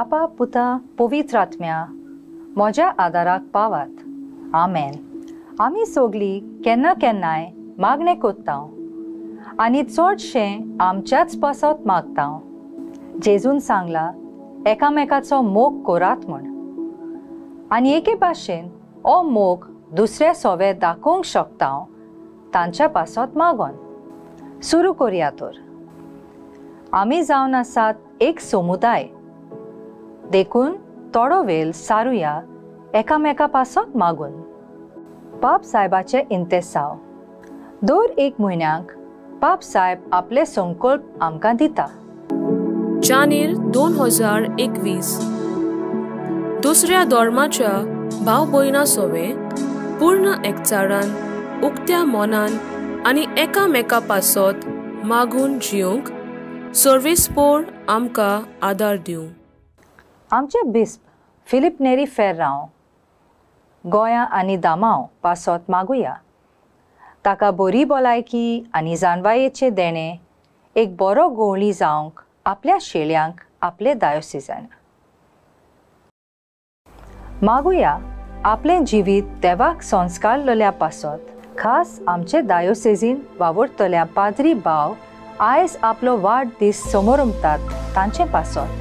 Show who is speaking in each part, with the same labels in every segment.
Speaker 1: बापा पुता पवित्र आत्म्या म्हज्या आदाराक पावात. आमेन. आमी सगळीं केन्ना केन्नाय मागणें कोत्तांव आनी चडशें आमच्याच पासत मागतांव. जेजून सांगला एकामेकाचो मोग करात म्हण. आनी एके भाशेन हो मोग दुसरे सोवे दाखोवंक शकता तांच्या पासत मागोन. सुरू करुया तर. आमी जावन आसात एक समुदाय देखून थोडो वेळ सारुया एकामेका पासत मागून. पाप साहेबाचे इंतेसाव. दर एक म्हयन्याक पाप साहेब आपले संकल्प आमकां दिता.
Speaker 2: जानेर 2021 दुसऱ्या धर्माच्या भाव भयणां सोवे पूर्ण एकचारान उक्त्या मोनान आनी एकामेका पासत मागून जिवंक सर्वेस्पोर आमकां आदार दिवं.
Speaker 1: आमचे बिस्प फिलिप नेरी फेर्रांव गोंया आनी दामाव पासत मागुया. ताका बरी भलायकी आनी जाणवायेचे देणे एक बरो गवळी जावंक आपल्या शेळ्यांक आपले दायोसिजान. मागुया आपले जिवीत देवाक संस्कारलेल्या पासत खास आमचे दायोसेजीन वावुरतल्या पाद्री भाव आयज आपलो वाडदीस समोरंतात तांचे पासत.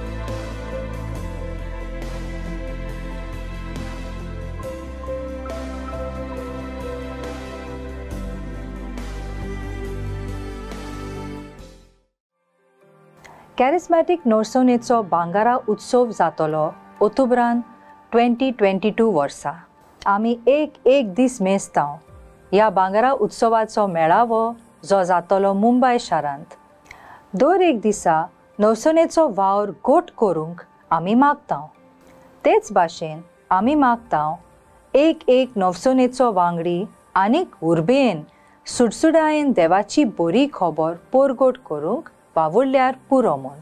Speaker 1: कॅरिस्मॅटीक नोर्सोनेचो भांगारा उत्सव जातलो ऑक्टोबरान 2022 वर्सा. आमी एक दीस मेजतांव ह्या भांगारा उत्सवाचो मेळावो जो जातलो मुंबय शारांत. दर एक दिसा नौसोनेचो वावर गोट करूंक आमी मागतांव. तेच भाशेन आमी मागतांव एक नवसोनेचो वांगडी आनीक उर्बेन सुटसुडायेन देवाची बरी खबर पोरगोट करूंक वावुरल्यार पुरो म्हूण.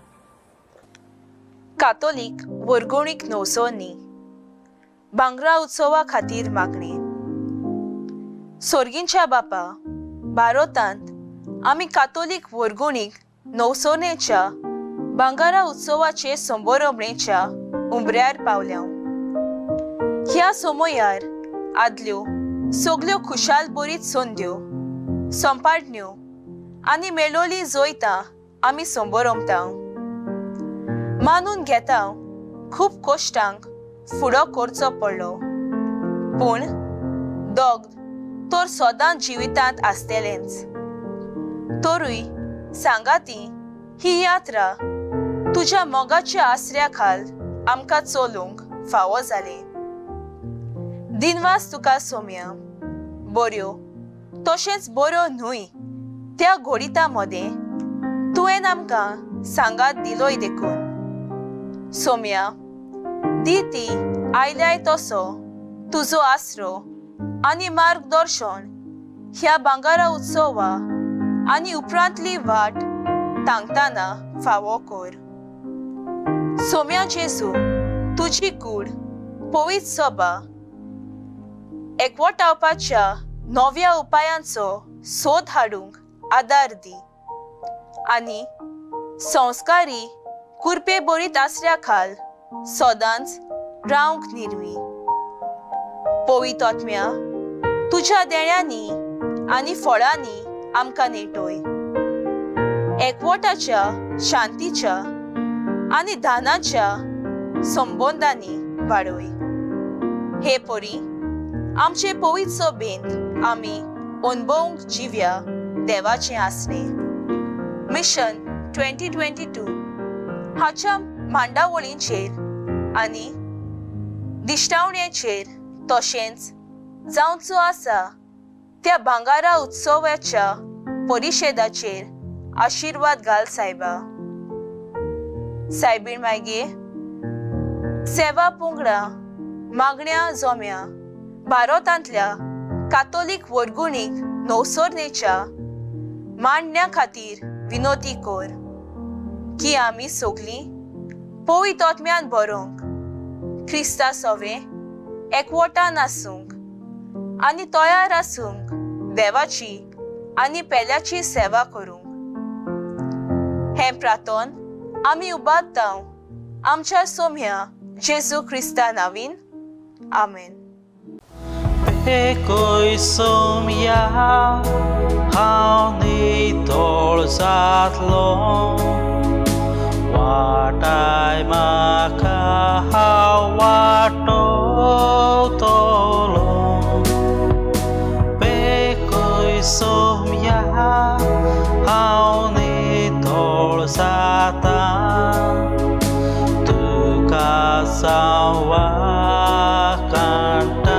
Speaker 3: कातोलीक वर्गोणीक नवसोनी भांगरा उत्सवा खातीर मागणी. सोर्गींच्या बापा, भारतांत आमी कातोलीक वर्गोणीक नवसोनेच्या भांगारा उत्सवाचे संभरमणेच्या उंबऱ्यार पावल्याव. ह्या समयार आदल्यो सगल्यो खुशाल बरीच संद्यो, संपाडण्यो आनी मेलोली जैतां आमी संभरमतांव. मानून घेतांव खूब कश्टांक फुडो करचो पडलो, पूण दोग तर सदांच जिवितांत आसतलेंच. तरूय सांगाती ही यात्रा तुज्या मोगाच्या आसऱ्या खाल आमकां चलूंक फावो जाले. दिनवास तुका सोम्या. बऱ्यो तशेंच बऱ्यो न्हूय त्या घोडिता मदें तुवें आमकां सांगात दिलोय देखून. सोम्या, दी ती आयल्याय तसो तुजो आसरो आनी मार्गदर्शन ह्या भांगारा उत्सवा आनी उपरांतली वाट तांगताना फावो कर. सोम्या जेजू, तुजी कूड पवित्र सभा एकवटावपाच्या नव्या उपायांचो सोद हाडूंक आदार दी आनी संस्कारी कुरपे बरीत आसऱ्या खाल सदांच रावंक निर्वी. पवित्र आत्म्या, तुज्या देण्यांनी आनी फळांनी आमकां नेटोय. एकवटाच्या शांतीच्या आनी दानाच्या संबंधांनी वाडोय. हे परी आमचे पवित्र सभेंत आमी अणभवूंक जिव्या देवाचें आसलें. मिशन 2022 हाच्या मांडावळींचेर आनी दिश्टावणेचेर तशेंच जावचो आसा त्या भांगारा उत्सवाच्या परिशेदाचेर आशिर्वाद घाल सायबा. सायबीण मागे सेवा पंगडा मागण्या जोम्या भारतांतल्या कातोलीक वर्गुणीक नवसोनेच्या मांडण्या खातीर विनोती कर की आमी सगलीं पवित्र आत्म्यान बरोवंक ख्रिस्ता सोवे एकवटान आसूंक आनी तयार आसूंक देवाची आनी पेल्याची सेवा करूंक. हें प्रार्थन आमी उबारतांव आमच्या सोम्या जेजू क्रिस्ता नावीन amen.
Speaker 4: Pekoj som ja, hauni tol zatlo, watai maka hawato tolo. Pekoj som ja, hauni tol zatan, tu kasawa kanta.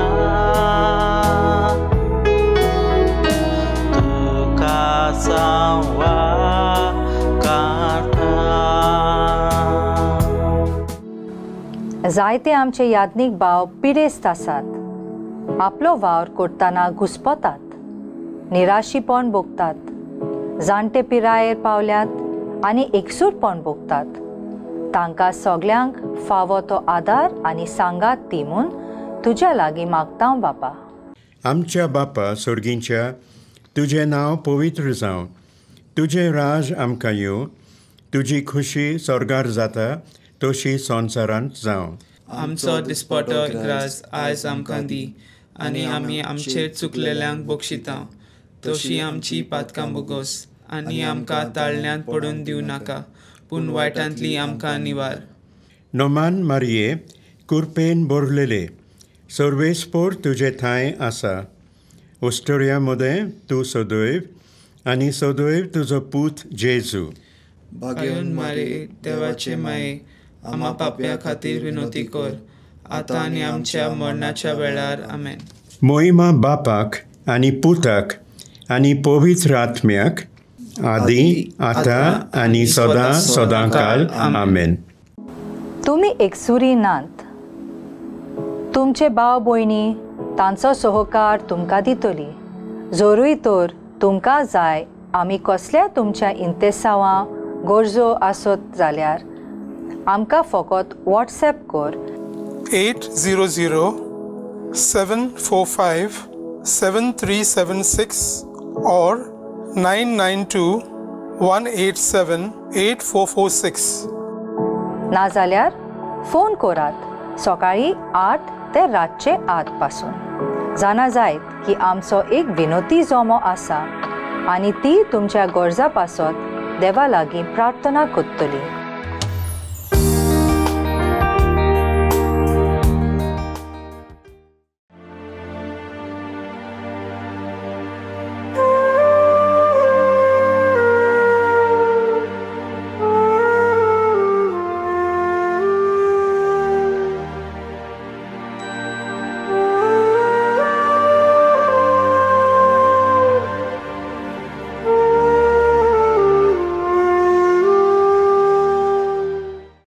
Speaker 1: जायते आमचे याज्ञिक भाव पिडेस्त आसात, आपलो वावर करतना घुस्पतात, निराशीपण भोगतात, जाणटे पिरायेर पावल्यात आनी एकसूरपण भोगतात. तांकां सगल्यांक फावो तो आदार आनी सांगात दी म्हूण तुज्या लागीं मागता बापा.
Speaker 5: आमच्या बापा सर्गींच्या, तुजें नांव पवित्र जावं, तुजें राज आमकां येवं, तुजी खुशी स्वर्गार जाता तशी संवसारांत जावं.
Speaker 6: आमचो दिसपटो ग्रास आयज आमकां दी, आनी आमी आमचेर चुकलेल्यांक बक्षिता, तशी आमची पातकां बोगोस, आनी आमकां ताळण्यांत पडून दिवं नाका, पूण वायटांतली आमकां निवार.
Speaker 5: नोमान मारये, कुरपेन भरलेले, सर्वेस्पोर तुजे थंय आसा. ऑस्ट्रेलियामध्ये तूं सदैव, आनी सदैव तुजो पूत जेजू.
Speaker 6: भाग्यवन मारे, देवाचे माये, आमा पाप्या खातीर विनोती कर, आतां आनी आमच्या मरणाच्या वेळार आमेन.
Speaker 5: मोहिमा बापाक आनी पुताक आनी पवित्र आत्म्याक, आदी आतां आनी सदां सदांकाल आमेन.
Speaker 1: तुमी एकसुरी नात. तुमचे भाव भयणी तांचो सहकार तुमकां दितली. जोरूय तर तुमकां जाय आमी कसल्या तुमच्या इंतेसांवां गरजो आसत जाल्यार आमकां फकत व्हॉट्सॅप कर.
Speaker 7: 800-745-7376 or 992-187-8446.
Speaker 1: नाजाल्यार फोन करात सकाळी 8 ते रातचे 8 पासून. जाणा जायत की आमचो एक विनोती जोमो आसा आनी ती तुमच्या गरजा पासत देवा लागीं प्रार्थना करतली.